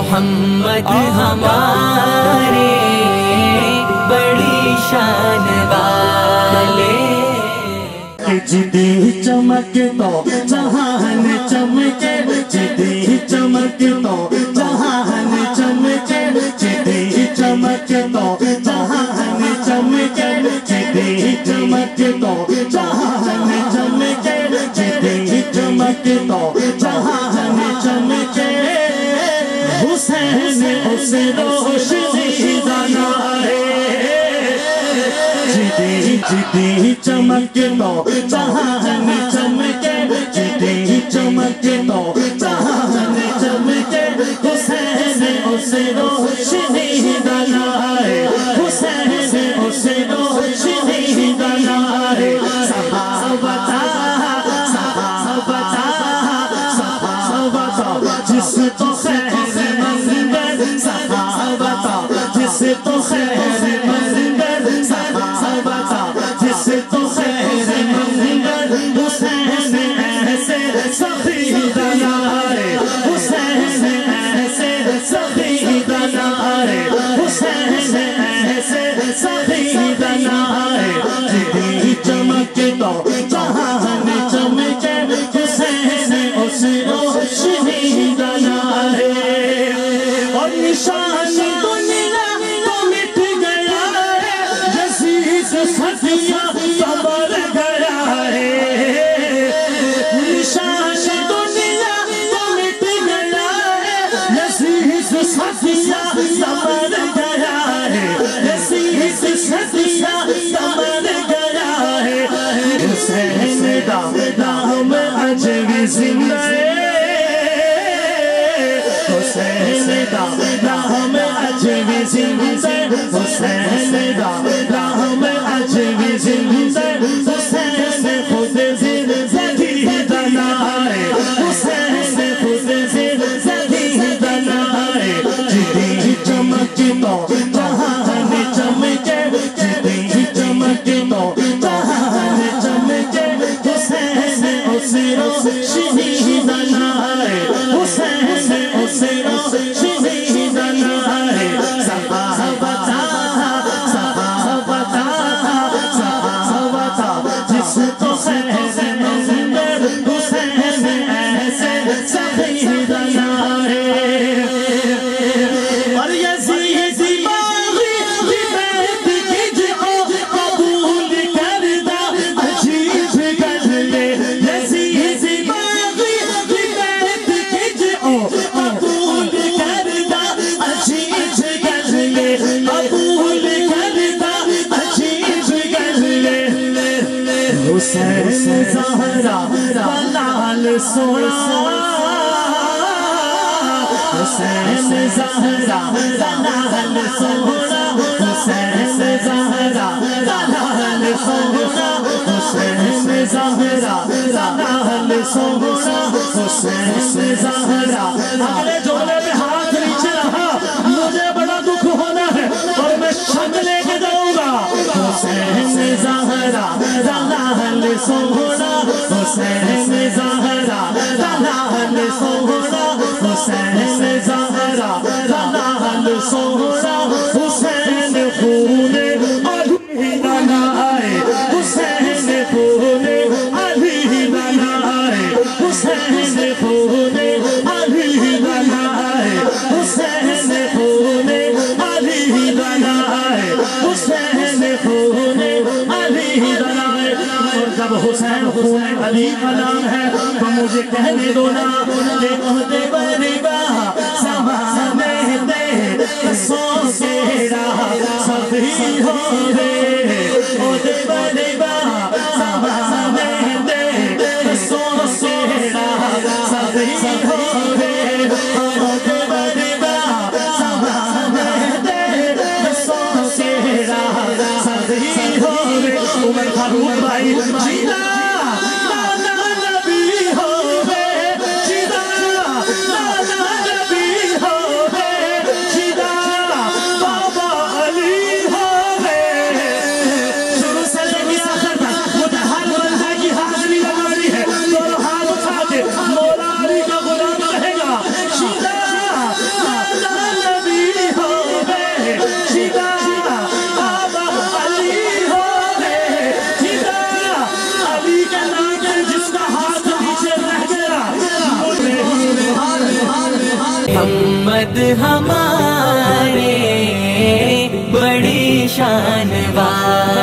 محمد ہمارے بڑی شان والے جدی چمک تو جہان چمکے جدی چمک تو جہان چمکے جدی چمک تو جہان چمکے جدی چمک تو جہان چمکے جدی چمک تو جہان چمکے حسین اس روشنی دانا جدی چمک تو جہان چمکے جدی چمک تو جہان چمکے حسین اس روشنی دلائے حسین اس روشنی دلائے صحابتا جس تو خیر منظر صحابتا جس تو خیر منظر صحابتا جس تو خیر منظر حسین ایسے سخی دلائے حسین ایسے سخی دلائے حسین ایسے سخی دلائے جدی چمک تو جہان چمکے حسین اس روشنی دلائے اور نشان دنیا تو مٹ گیا ہے جسیس صدیہ سبر گیا ہے نشان دنیا تو مٹ گیا ہے جسیس صدیہ سبر گیا ہے جسیس صدیہ سبر گیا ہے حسین دا نام عجوی زندہ حسین دا نام عجوی زندہ حسین دا نام عجوی زندہ حسین خود زندگی دلائے حسین خود زندگی دلائے جدی چمک تو جہان چمکے جدی چمک تو جہان چمکے حسین اس روشنی دلائے حسین اس روشنی دلائے صحابتا جس تو خیر منظر حسین ایسے سخی دلائے اور یزید باغی بیت کی جو قبول کردہ عجیب گزلے یزید باغی بیت کی جو قبول کردہ عجیب گزلے قبول کردہ عجیب گزلے حسین زہرا بلال سونا حسین زہرا بلال سونا حسین زہرا بلال سونا حسین زہرا بلال سونا حسین زہرا اگلے جملے پہ ہاتھ نیچے رہا مجھے بڑا دکھ ہونا ہے اور میں شک لے کے جاؤں گا حسین زہرا بلال سونا حسین زہرا بلال سونا حسین زہرا بلال سونا حسین خون علی بنائے حسین خون علی بنائے حسین خون علی بنائے حسین خون علی بنائے حسین خون علی بنائے اور جب حسین خون علی کا نام ہے تو مجھے کہنے دو نا کہ عہدے بریبا سمانے دے سو سیرا سبھی ہو رے عہدے بریبا سمانے دے سو سیرا سبھی ہو رے عہدے بریبا سمانے دے سو سیرا سبھی ہو رے عمر فاروق بھائی جینا محمد ہمارے بڑی شان والے